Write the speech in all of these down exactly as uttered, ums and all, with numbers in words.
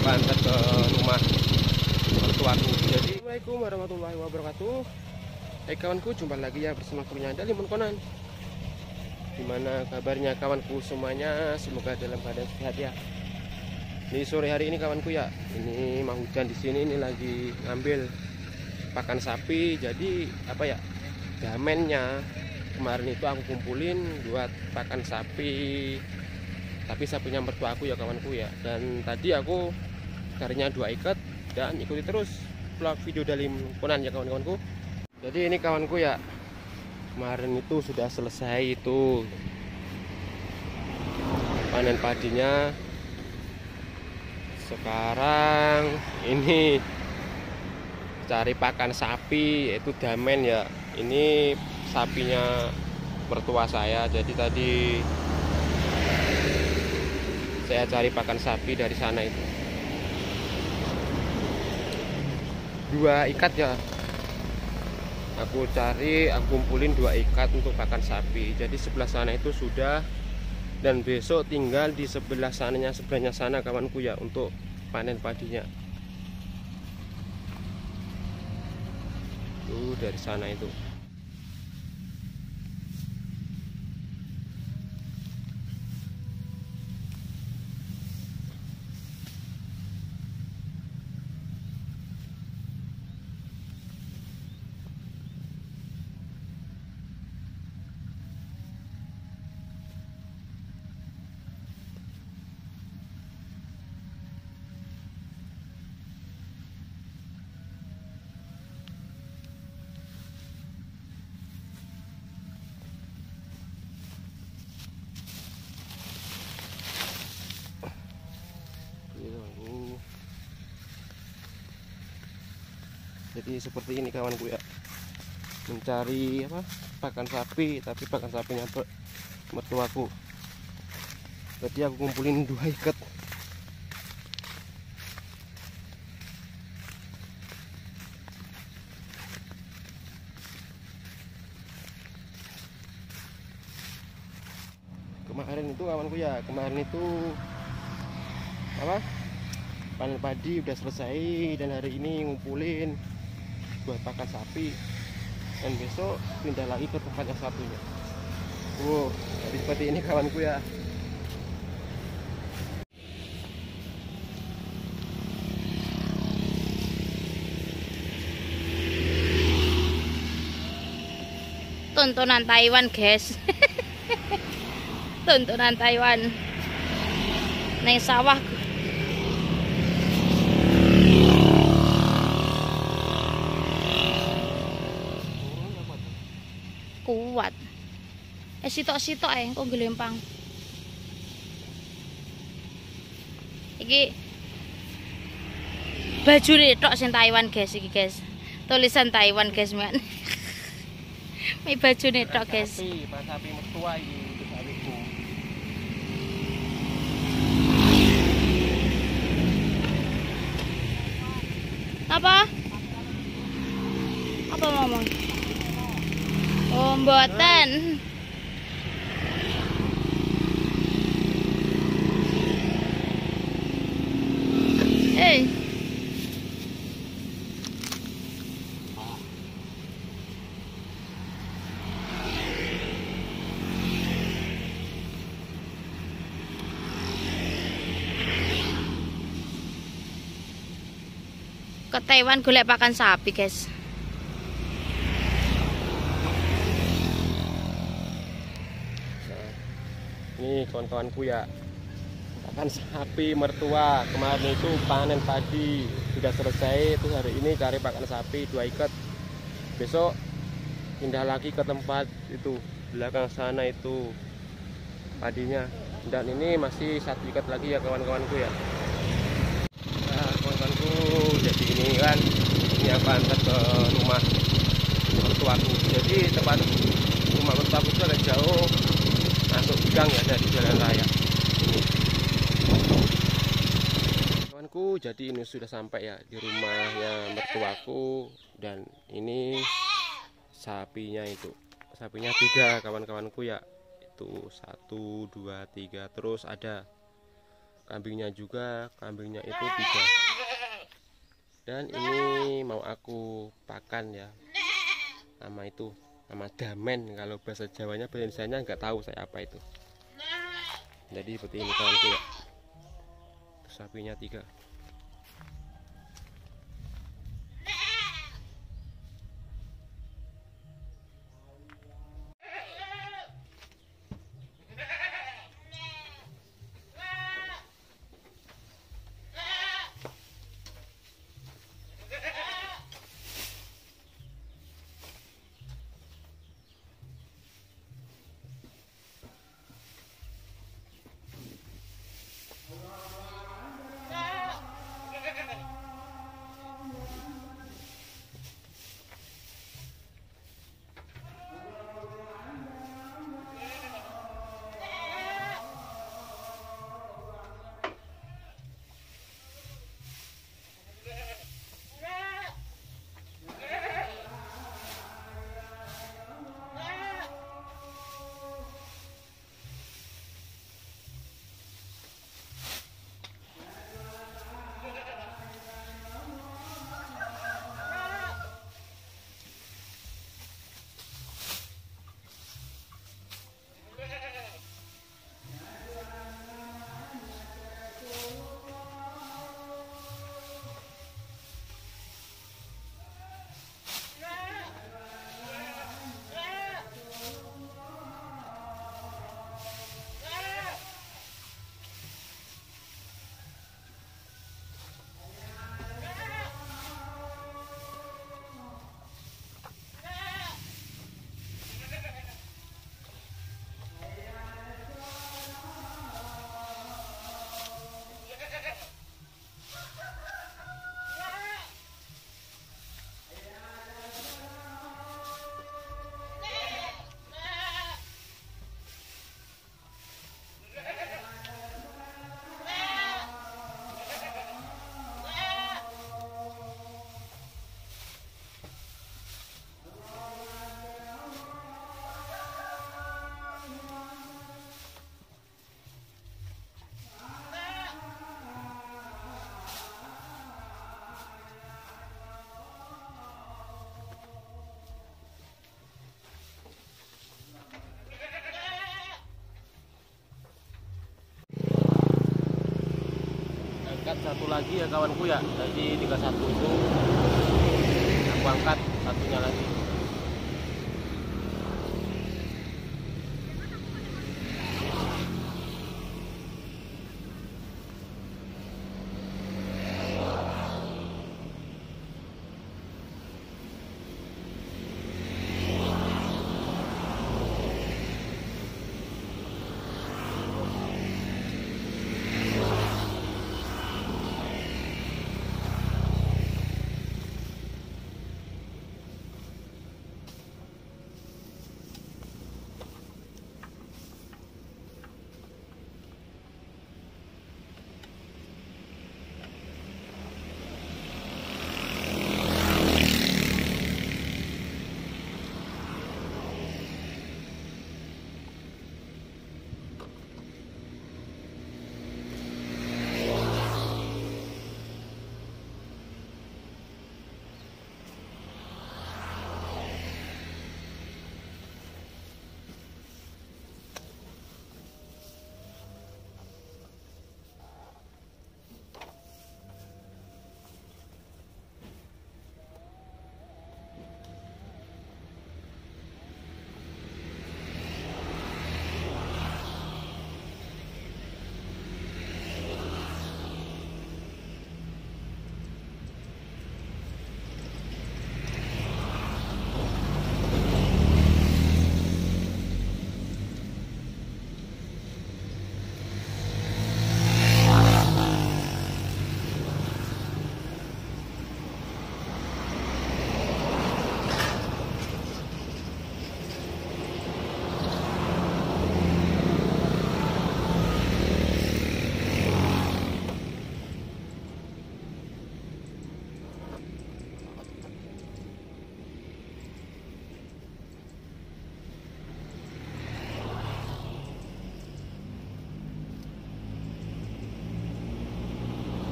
aku antar ke rumah mertuaku. Jadi Assalamualaikum warahmatullahi wabarakatuh. Hai kawanku, jumpa lagi ya bersama Kurnia dari Konan. Gimana kabarnya kawanku semuanya? Semoga dalam keadaan sehat ya. Ini sore hari ini kawanku ya, ini mau hujan di sini, ini lagi ngambil pakan sapi. Jadi apa ya, damennya kemarin itu aku kumpulin buat pakan sapi, tapi sapinya mertua aku ya kawanku ya. Dan tadi aku carinya dua ikat, dan ikuti terus vlog video dari Konan ya kawan-kawanku. Jadi ini kawanku ya, kemarin itu sudah selesai itu panen padinya. Sekarang ini cari pakan sapi, yaitu damen ya. Ini sapinya mertua saya. Jadi tadi saya cari pakan sapi dari sana itu. Dua ikat ya. Aku cari, aku kumpulin dua ikat untuk pakan sapi. Jadi sebelah sana itu sudah, dan besok tinggal di sebelah sananya, sebelahnya sana kawanku ya, untuk panen padinya. Tuh dari sana itu. Jadi seperti ini kawanku ya, mencari apa, pakan sapi, tapi pakan sapinya mertuaku. Tadi aku kumpulin dua ikat. Kemarin itu kawanku ya, kemarin itu apa, panen padi udah selesai, dan hari ini ngumpulin buat pakan sapi, dan besok pindah lagi ke tempat yang satunya. Wow, jadi seperti ini kawanku ya. Tontonan Taiwan guys. Tontonan Taiwan neng sawah. Kuat. Eh sitok-sitok eh kok gelempang. Iki baju tok sing Taiwan guys iki guys. Tulisan Taiwan guys men. Mai baju tok guys. Sapi, pakan sapi mertua iki sapiku. Apa? Apa ngomong? Oh, mboten. Eh. Ke Taiwan golek pakan sapi, guys. Nih kawan-kawanku ya, pakan sapi mertua. Kemarin itu panen padi sudah selesai, itu hari ini cari pakan sapi dua ikat. Besok pindah lagi ke tempat itu belakang sana itu padinya, dan ini masih satu ikat lagi ya kawan-kawanku ya. Nah kawan-kawanku, jadi ini kan, ini aku antar ke rumah mertuaku. Jadi tempat rumah mertuaku itu agak jauh, masuk gang ya dari jalan raya ini. Kawanku, jadi ini sudah sampai ya di rumahnya mertuaku, dan ini sapinya itu, sapinya tiga kawan-kawanku ya, itu satu dua tiga, terus ada kambingnya juga, kambingnya itu tiga. Dan ini mau aku pakan ya, nama itu nama damen, kalau bahasa Jawanya, bahasa Indonesianya nggak tahu saya apa itu. Jadi seperti ini kawanku ya, sapinya tiga. Satu lagi ya kawanku ya, jadi tiga puluh satu itu aku angkat satunya lagi.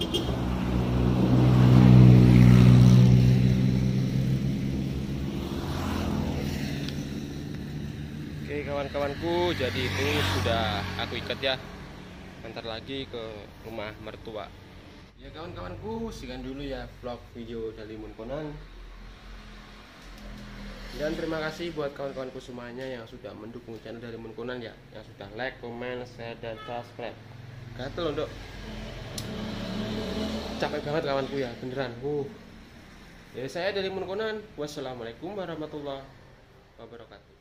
Oke kawan-kawanku, jadi itu sudah aku ikat ya. Antar lagi ke rumah mertua. Ya kawan-kawanku, sekian dulu ya vlog video dari Munkonan. Dan terima kasih buat kawan-kawanku semuanya yang sudah mendukung channel dari Munkonan ya, yang sudah like, comment, share, dan subscribe. Gatel untuk capek banget kawanku ya, beneran. Uh. Ya saya dari Munkonan. Wassalamualaikum warahmatullahi wabarakatuh.